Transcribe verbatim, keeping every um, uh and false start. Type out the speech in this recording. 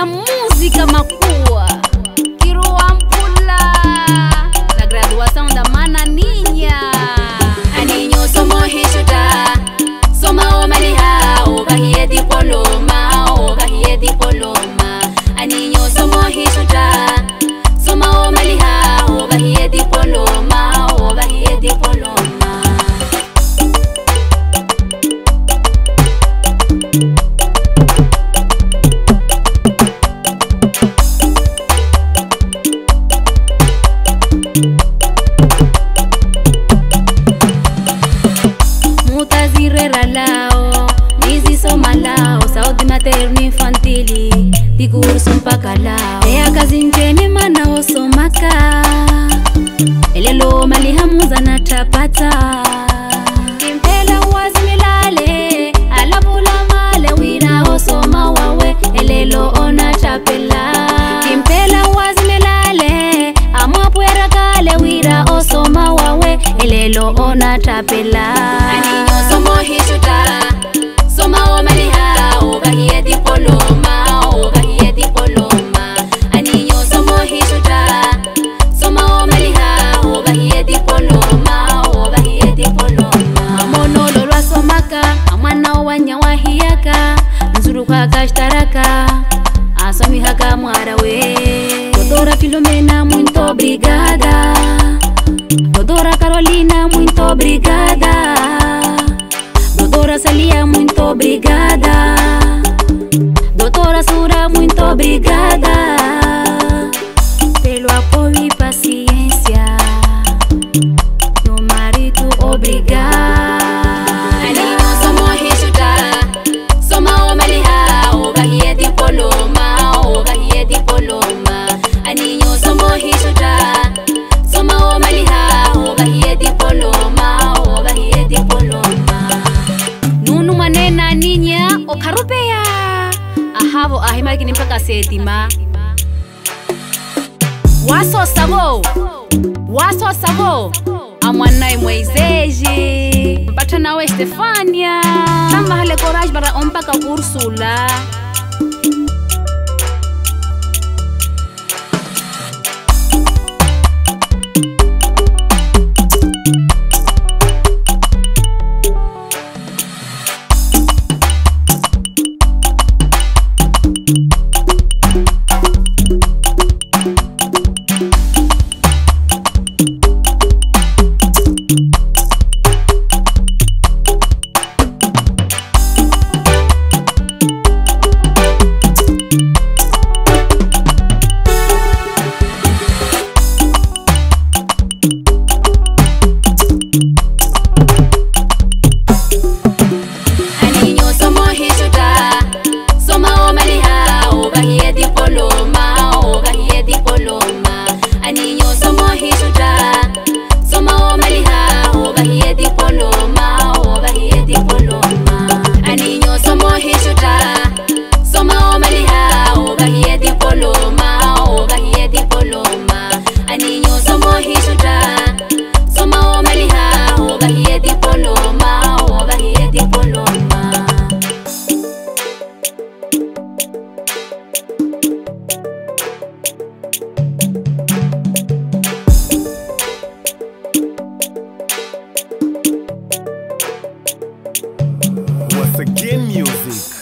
da música macua. Quiruampula, da graduação da Mananinha. Aninho somos hichuta, soma o maliha, o bahia diploma, o bahia diploma. Aninho somos hichuta, soma o maliha, o bahia diploma, o bahia diploma. Ralao, Mizi somalao, saúde materno infantili, di curso pacalao. E a casinjeni mana o somaka, elelo malihamuza na tapata. Kimpela wazmilale, alabula male wira o soma wawe, elelo ona tapela. Kimpela wazmilale, amapuera kale wira o soma wawe, elelo ona tapela. Aninyo somo hichuta, soma o maliha, o bahia diploma, o bahia diploma. Aninyo somo hichuta, soma o maliha, o bahia diploma, o bahia diploma. Amono lolo somaka, amana wanya wahiaka, nzuru kwa kashtaraka, asomi haka mwarawe. Doutora Filomena, muito obrigada. Doutora Carolina, muito obrigada. Doutora Celia, muito obrigada. Doutora Sura, muito obrigada pelo apoio e paciência. Meu marido, obrigada. Aninyo somo hichuta, soma o maliha, o bahia diploma, o bahia diploma. Aninyo somo hichuta, soma o maliha, o bahia diploma, o bahia diploma. Nunu manena ninya o karupea. Ahavo ahima kini mpaka setima. Waso sabo, waso sabo. Amwanai Moiseji, mpata nawe Stefania. Tamba hale courage bara ompaka Ursula. Again music.